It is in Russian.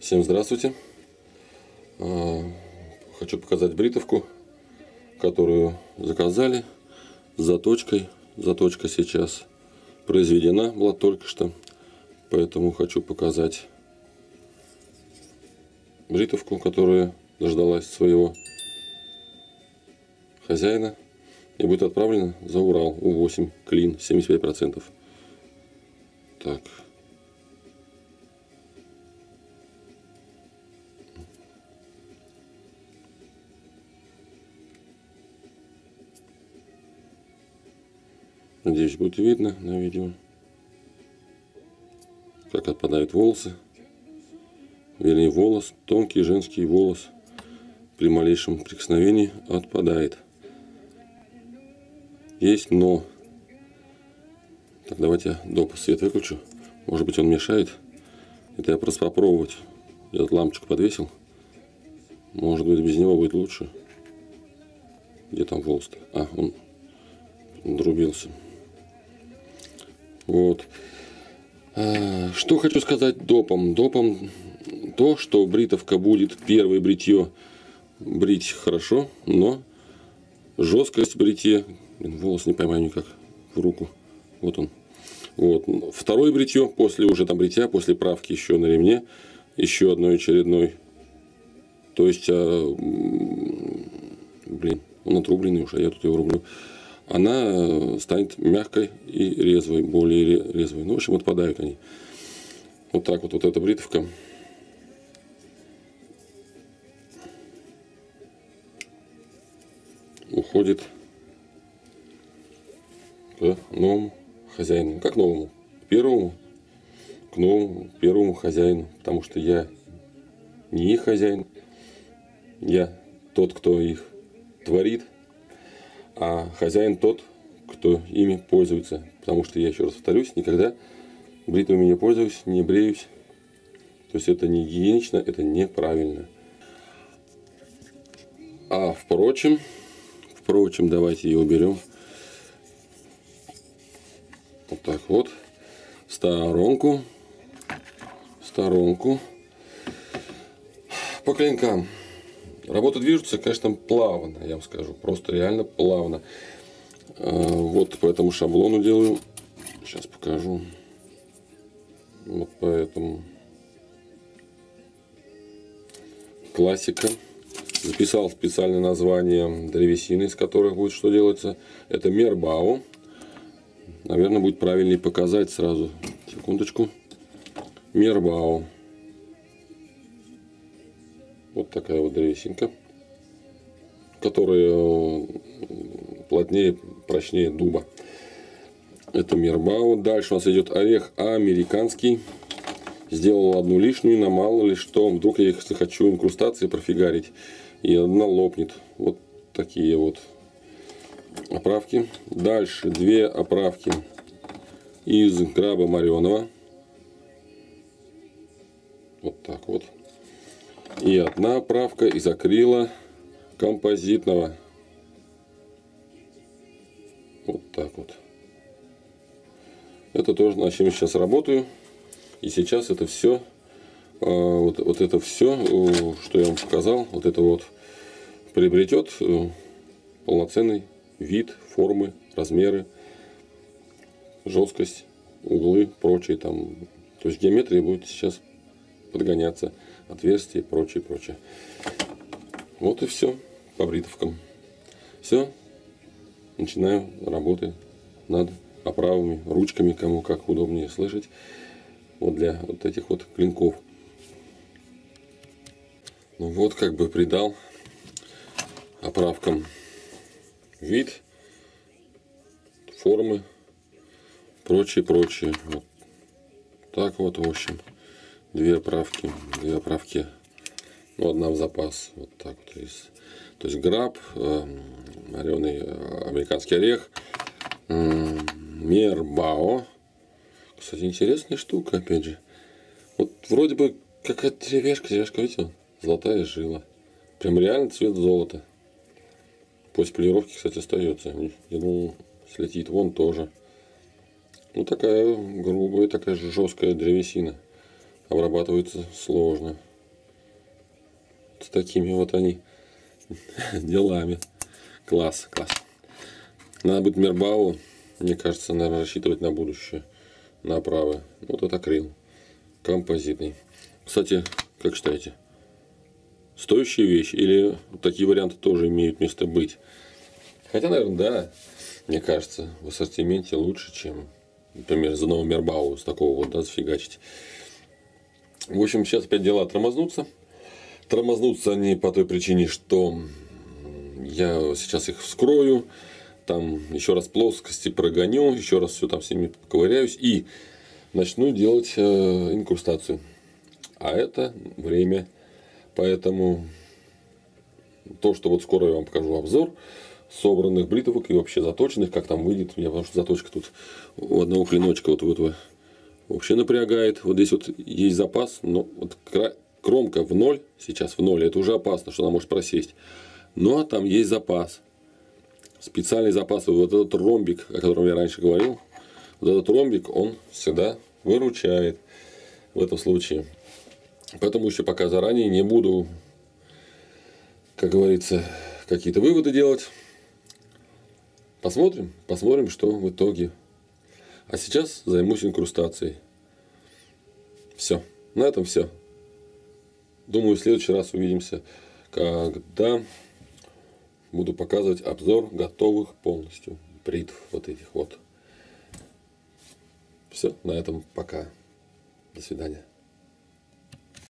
Всем здравствуйте! Хочу показать бритовку, которую заказали с заточкой. Заточка сейчас произведена была только что, поэтому хочу показать бритовку, которая дождалась своего хозяина и будет отправлена за Урал. У8 клин 75%. Так. Надеюсь, будет видно на видео, как отпадают волосы. Вернее, волос, тонкий женский волос при малейшем прикосновении отпадает. Есть но. Так, давайте я доп. Свет выключу. Может быть, он мешает. Это я просто попробовать. Я лампочку подвесил. Может быть, без него будет лучше. Где там волос-то? А, он друбился. Вот. Что хочу сказать допом. Допом то, что бритовка будет первое бритье брить хорошо, но жесткость бритья, волос не поймаю никак в руку. Вот он. Вот. Второе бритье после уже там бритья, после правки еще на ремне, еще одной очередной. То есть, блин, он отрубленный уже, я тут его рублю. Она станет мягкой и резвой, более резвой. Ну, в общем, отпадают они. Вот так вот, вот эта бритовка. Уходит к новому хозяину. Как новому? Первому. К новому, первому хозяину. Потому что я не их хозяин. Я тот, кто их творит. А хозяин тот, кто ими пользуется. Потому что я еще раз повторюсь, никогда бритвами не пользуюсь, не бреюсь. То есть это не гигиенично, это неправильно. А впрочем, давайте ее уберем. Вот так вот. В сторонку. По клинкам. Работа движется, конечно, плавно, я вам скажу. Просто реально плавно. Вот по этому шаблону делаю. Сейчас покажу. Вот по этому. Классика. Записал специальное название древесины, из которых будет что делается. Это Мербао. Наверное, будет правильнее показать сразу. Секундочку. Мербао. Вот такая вот древесинка, которая плотнее, прочнее дуба. Это Мербао. Дальше у нас идет орех американский. Сделал одну лишнюю, на мало ли что. Вдруг я, если хочу инкрустации профигарить, и одна лопнет. Вот такие вот оправки. Дальше две оправки из граба мореного. Вот так вот. И одна оправка из акрила композитного. Вот так вот. Это тоже, над чем я сейчас работаю. И сейчас это все, вот это все, что я вам показал, вот это вот приобретет полноценный вид, формы, размеры, жесткость, углы, прочие там. То есть геометрия будет сейчас подгоняться, отверстия и прочее. Вот и все по бритовкам. Все. Начинаю работы над оправами, ручками, кому как удобнее слышать. Вот для вот этих вот клинков. Ну вот как бы придал оправкам вид, формы, прочее. Вот так вот, в общем, две оправки, ну, одна в запас. Вот так вот. То есть граб, мореный американский орех, Мербао. Кстати, интересная штука, опять же. Вот вроде бы какая-то деревяшка, видите, золотая жила. Прям реально цвет золота. После полировки, кстати, остается. Я думал, слетит. Вон тоже. Ну, такая грубая, такая же жесткая древесина. Обрабатывается сложно. вот такими вот они делами. Класс, класс. Надо будет Мербау, мне кажется, наверное, рассчитывать на будущее. На оправы. Вот это акрил. Композитный. Кстати, как считаете? Стоящая вещь? Или такие варианты тоже имеют место быть? Хотя, наверное, да. Мне кажется, в ассортименте лучше, чем, например, за нового Мербау с такого вот, да, зафигачить. В общем, сейчас опять дела тормознутся. Тормознутся они по той причине, что я сейчас их вскрою, там еще раз плоскости прогоню, еще раз все там с ними поковыряюсь и начну делать инкрустацию. А это время. Поэтому то, что вот скоро я вам покажу обзор собранных бритвок и вообще заточенных, как там выйдет. У меня, потому что заточка тут у одного клиночка вот этого вообще напрягает. Вот здесь вот есть запас, но вот кромка в ноль, сейчас в ноль, это уже опасно, что она может просесть. Но там есть запас. Специальный запас. Вот этот ромбик, о котором я раньше говорил, вот этот ромбик, он всегда выручает в этом случае. Поэтому еще пока заранее не буду, как говорится, какие-то выводы делать. Посмотрим, что в итоге. А сейчас займусь инкрустацией. Все. На этом все. Думаю, в следующий раз увидимся, когда буду показывать обзор готовых полностью бритв вот этих вот. Все. На этом пока. До свидания.